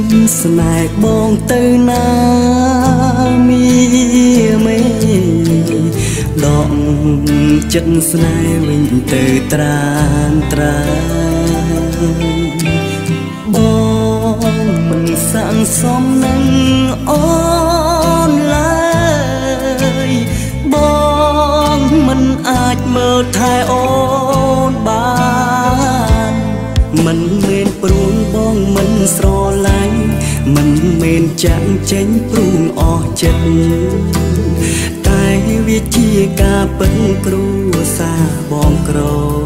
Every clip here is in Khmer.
ស្នេហ៍បងទៅណាមីមេដកចិត្តស្នេហ៍វិញទៅត្រានត្រាបងមិនសាងសមនឹងអូនឡើយបងមិនអាចមើលថែអូនបានមិនមែនព្រួងបងមិនស្រឡាញ់មិនមែនចាក់ចេញព្រួងអស់ចិត្តតែវាជាការពឹងគ្រួសារបងក្រ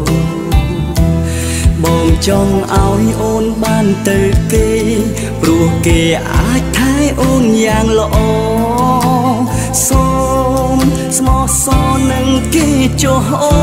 បងចង់ឲ្យអូនបានទៅគេព្រោះគេអាចថែអូនយ៉ាងល្អសូមស្មោះសរនឹងគេចុះអូ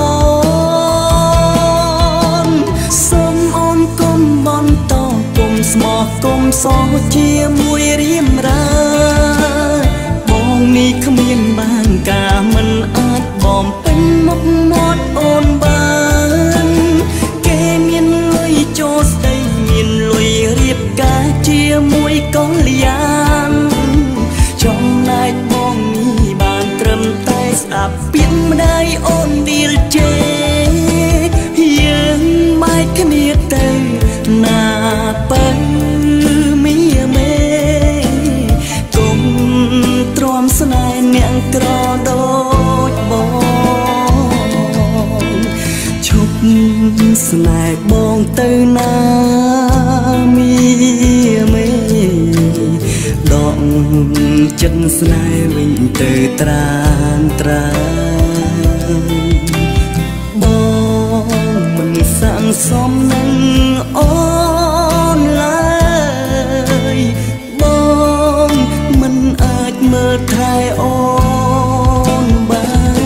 នសូមអូនកុំបន្តគុំស្មោះគុំសរជាមួយរៀមរាបងនេះគ្មានបានការមិនអាចបំពេញមុខមាត់អូនបានគេមានលុយចូលស្ដីមានលុយរៀបការជាមួយកល្យានចំណែកបងនេះបានត្រឹមតែស្ដាប់ពាក្យម្ដាយអូនឌីលជេយើងបែកគ្នាទៅណាបើមីមេគុំទ្រាំស្នេហ៍អ្នកក្រដូចបងឈប់ស្នេហ៍បងទៅណាមីមេដកចិត្តស្នេហ៍វិញទៅត្រានត្រាបងមិនសាងសមនឹងអូនឡើយបងមិនអាចមើលថែអូនបាន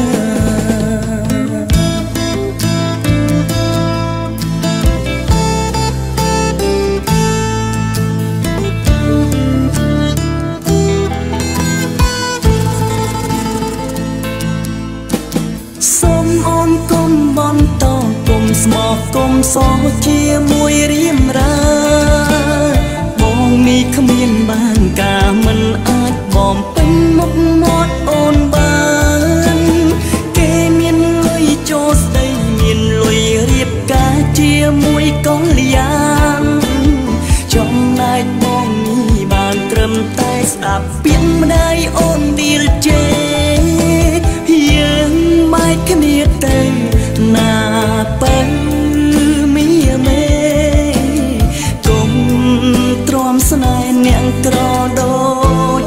សូមអូនកុំបន្តគុំស្មោះគុំសរជាមួយរៀមរាបងនេះគ្មានបានការមិនអាចបំពេញមុខមាត់អូនបានគេមានលុយចូលស្ដីមានលុយរៀបការជាមួយកល្យានចំណែកបងនេះបានត្រឹមតែស្ដាប់ពាក្យម្ដាយអូនឌីលជេយើងបែកគ្នាទៅណាបើមីមេគុំទ្រាំស្នេហ៍អ្នកក្រដូច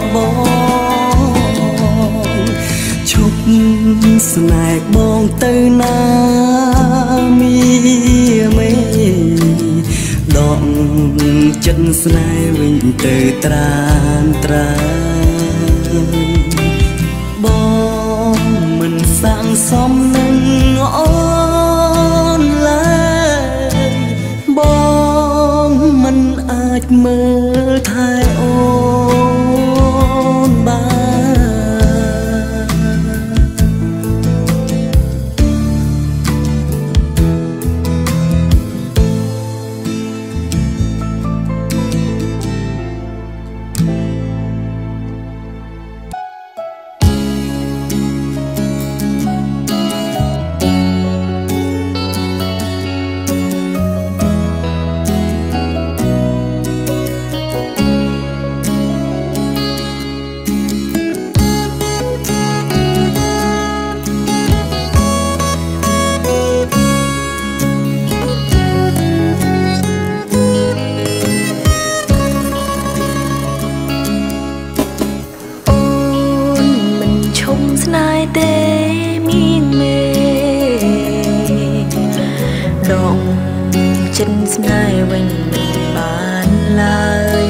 បងឈប់ស្នេហ៍បងទៅណាមីមេដកចិត្តស្នេហ៍វិញទៅត្រានត្រាបងមិនសាងសមនឹងអូនឡើយបងមិនអាចមើលថែអូនបានចិត្តស្នេហ៍វិញមិនបានឡើយ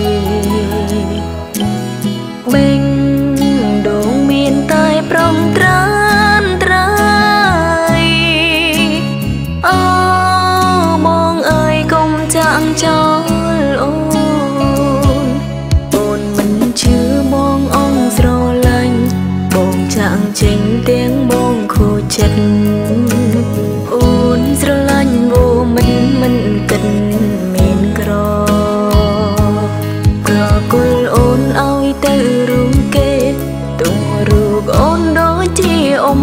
បេងដងមានតែប្រំត្រានត្រាយអូបងអើយកុំចាក់ចោលអូនមិនជឿបងអងស្រឡាញ់បងចាក់ចេញទាំងបងខូចចិត្តអូនស្រឡាញ់អូមិនគិតមានក្រ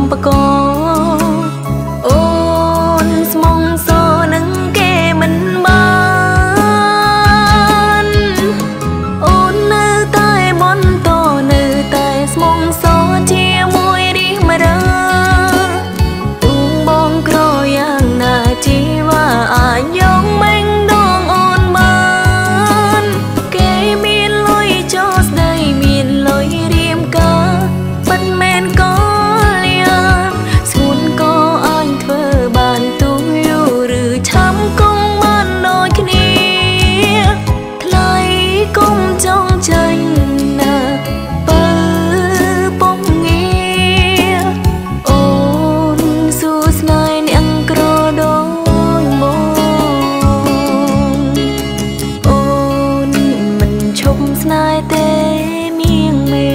បកអូនស្មងសនឹងគេមិនបានអូននៅតែបន្តនៅតែស្មងសជាមួយរីមរើទូងបងក្រយ៉ាងណាជីវ៉ាអាចយកមេងដងអូនបានគេមានលុយចូលស្ដីមានលុយរៀមកាមិនមែនក៏លៀនស្ងួនក៏អញធ្វើបានទូយូរឬឆាំគង់បានដូចគ្នាថ្លៃគុំចង់ចាញ់ណាបើពុំងារអូនសួស្នេហ៍អ្នកក្រដូចមកអូនមិនឈប់ស្នេហ៍ទេមៀងមេ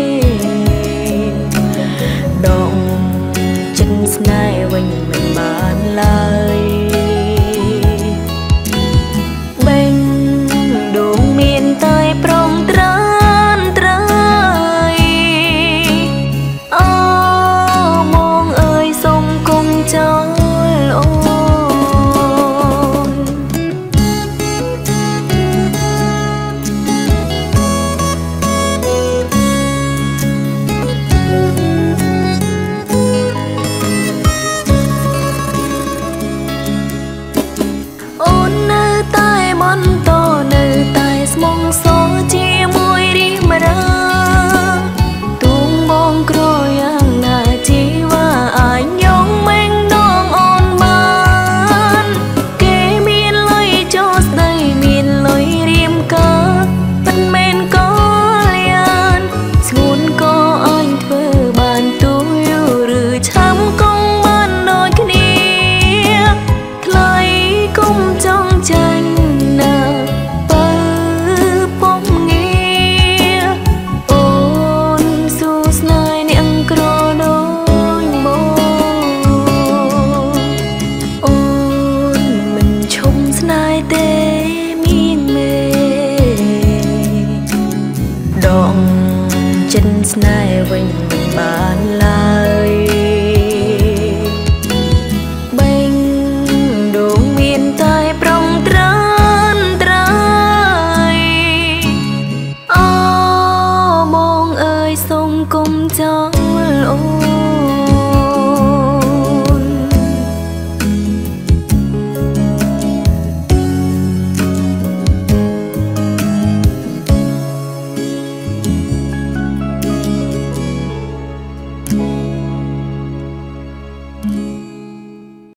ដងចិត្តស្នេហ៍វិញមិនបានឡើយបេងដងមានតែប្រងត្រានត្រៃអូមកអើយសុំគុំចោលអូនអូននៅតែបន្តនៅតែស្មងសជាមួយរីមរើទូងបងក្រយ៉ាងណាជីវ៉ាអាចយកមេងដងអូនបានគេមានលុយចូលស្ដីមានលុយរៀមកាមិនមែនក៏លៀនស្ងួនក៏អញធ្វើបានទូយូរឬឆាំគង់បានដូចគ្នាថ្លៃគុំចង់ចាញ់ណាបើពុំងារអូនសួស្នេហ៍អ្នកក្រដូចមកអូនមិនឈប់ស្នេហ៍ទេមៀងមេដងចិត្តស្នេហ៍វិញមិនបានឡើយបេងដងមានតែប្រងត្រានត្រៃអូមកអើយសុំគុំចោលអូ